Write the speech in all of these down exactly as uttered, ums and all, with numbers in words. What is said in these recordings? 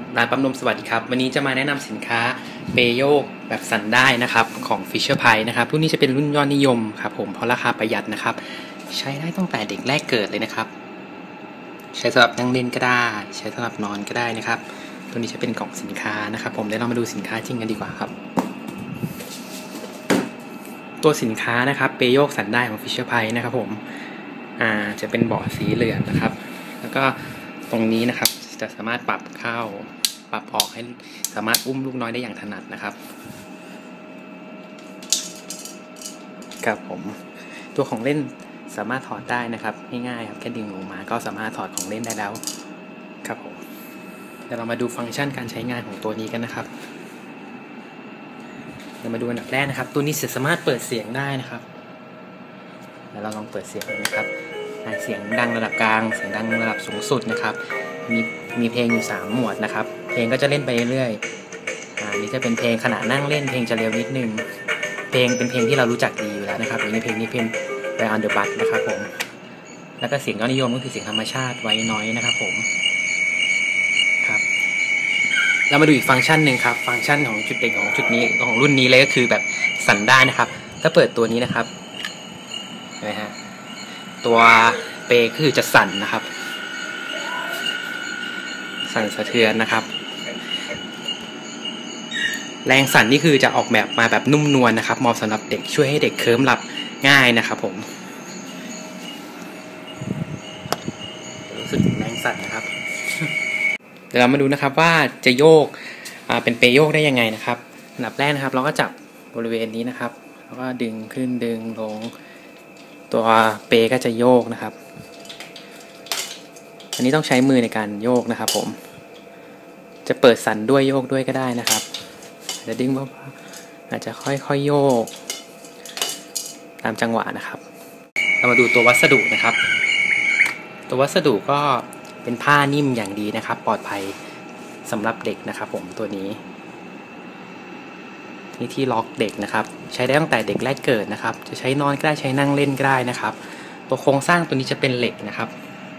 ร้านปั๊มนมสวัสดีครับวันนี้จะมาแนะนำสินค้าเปโยกแบบสั่นได้นะครับของ Fisher Price นะครับรุ่นนี้จะเป็นรุ่นยอดนิยมครับผมเพราะราคาประหยัดนะครับใช้ได้ตั้งแต่เด็กแรกเกิดเลยนะครับใช้สำหรับนั่งเล่นก็ได้ใช้สำหรับนอนก็ได้นะครับตัวนี้จะเป็นกล่องสินค้านะครับผมเดี๋ยวเรามาดูสินค้าจริงกันดีกว่าครับตัวสินค้านะครับเปโยกสั่นได้ของ Fisher Price นะครับผมอ่าจะเป็นเบาะสีเหลืองนะครับแล้วก็ตรงนี้นะครับจะสามารถปรับเข้าปรับออกให้สามารถอุ้มลูกน้อยได้อย่างถนัดนะครับครับผมตัวของเล่นสามารถถอดได้นะครับง่ายๆครับแค่ดึงลงมาก็สามารถถอดของเล่นได้แล้วครับผมเดี๋ยวเรามาดูฟังก์ชันการใช้งานของตัวนี้กันนะครับเรามาดูอันดับแรกนะครับตัวนี้สามารถเปิดเสียงได้นะครับเดี๋ยวเราลองเปิดเสียงดูนะครับเสียงดังระดับกลางเสียงดังระดับสูงสุดนะครับมีมีเพลงอยู่สามหมวดนะครับเพลงก็จะเล่นไปเรื่อยๆอ่านี่จะเป็นเพลงขณะนั่งเล่นเพลงจะเร็วนิดนึงเพลงเป็นเพลงที่เรารู้จักดีอยู่แล้วนะครับอย่างนี้เพลงนี้เพลง By on the Bus นะครับผมแล้วก็เสียงยอดนิยมก็คือเสียงธรรมชาติไว้น้อยนะครับผมครับเรามาดูอีกฟังก์ชันหนึ่งครับฟังก์ชันของจุดเด่นของจุดนี้ของรุ่นนี้เลยก็คือแบบสั่นได้นะครับถ้าเปิดตัวนี้นะครับเห็นไหมฮะตัวเปย์คือจะสั่นนะครับสั่นสะเทือนนะครับแรงสั่นนี่คือจะออกแบบมาแบบนุ่มนวลนะครับเหมาะสำหรับเด็กช่วยให้เด็กเคลิ้มหลับง่ายนะครับผมรู้สึกถึงแรงสั่นนะครับเดี๋ยวเรามาดูนะครับว่าจะโยกเป็นเปย์โยกได้ยังไงนะครับอันดับแรกนะครับเราก็จับบริเวณนี้นะครับแล้วก็ดึงขึ้นดึงลงตัวเปย์ก็จะโยกนะครับอันนี้ต้องใช้มือในการโยกนะครับผมจะเปิดสั่นด้วยโยกด้วยก็ได้นะครับจะดึงเบาๆอาจจะค่อยๆโยกตามจังหวะนะครับเรามาดูตัววัสดุนะครับตัววัสดุก็เป็นผ้านิ่มอย่างดีนะครับปลอดภัยสำหรับเด็กนะครับผมตัวนี้นี่ที่ล็อกเด็กนะครับใช้ได้ตั้งแต่เด็กแรกเกิดนะครับจะใช้นอนก็ได้ใช้นั่งเล่นก็ได้นะครับตัวโครงสร้างตัวนี้จะเป็นเหล็กนะครับ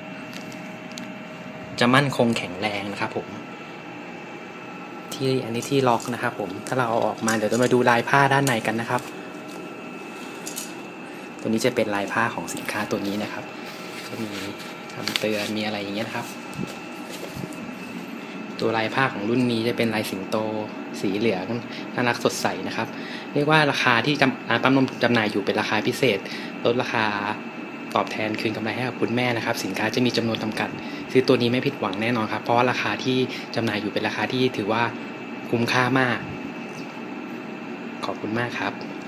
จะมั่นคงแข็งแรงนะครับผมที่อันนี้ที่ล็อกนะครับผมถ้าเราเอาออกมาเดี๋ยวจะมาดูลายผ้าด้านในกันนะครับตัวนี้จะเป็นลายผ้าของสินค้าตัวนี้นะครับจะมีคำเตือนมีอะไรอย่างเงี้ยนะครับตัวลายผ้าของรุ่นนี้จะเป็นลายสิงโตสีเหลืองน่ารักสดใสนะครับเรียกว่าราคาที่ร้านปั๊มนมจำหน่ายอยู่เป็นราคาพิเศษลดราคาตอบแทนคืนกำไรให้กับคุณแม่นะครับสินค้าจะมีจำนวนจำกัดซื้อตัวนี้ไม่ผิดหวังแน่นอนครับเพราะว่าราคาที่จำหน่ายอยู่เป็นราคาที่ถือว่าคุ้มค่ามากขอบคุณมากครับ